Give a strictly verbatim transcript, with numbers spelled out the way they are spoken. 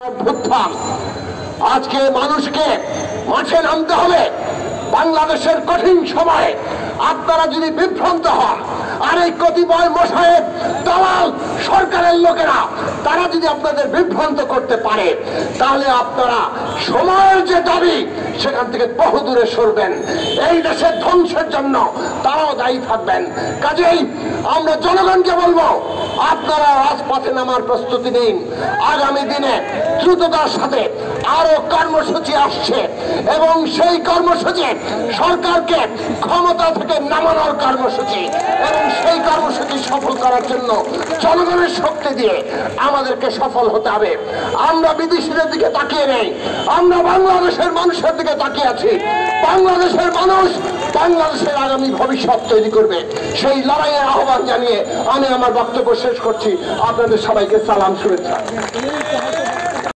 অভ্যুত্থান আজকে মানুষকে মাঠে নামতে হবে। বাংলাদেশের কঠিন সময়ে আপনারা যদি বিভ্রান্ত হন আর এই কতিপয় মোশায়েক দালাল সরকারের লোকেরা তারা যদি আপনাদের বিভ্রান্ত করতে পারে তাহলে আপনারা সময়ের যে দাবি সেখান থেকে বহু দূরে সরবেন। এই দেশের ধ্বংসের জন্য তারাও দায়ী থাকবেন। কাজেই আমরা জনগণকে বলবো আপনারা রাজপথে নামার প্রস্তুতি নিন। আগামী দিনে দ্রুততার সাথে আরো কর্মসূচি আসছে এবং সেই কর্মসূচি সরকারকে ক্ষমতা থেকে নামানোর কর্মসূচি এবং সেই কর্মসূচি সফল করার জন্য জনগণের শক্তি দিয়ে আমাদেরকে সফল হতে হবে। আমরা বিদেশিদের দিকে তাকিয়ে নেই, আমরা বাংলাদেশের মানুষের দিকে তাকিয়ে আছি। বাংলাদেশের মানুষ বাংলাদেশের আগামী ভবিষ্যৎ তৈরি করবে। সেই লড়াইয়ের আহ্বান জানিয়ে আমি আমার বক্তব্য শেষ করছি। আপনাদের সবাইকে সালাম, শুভেচ্ছা।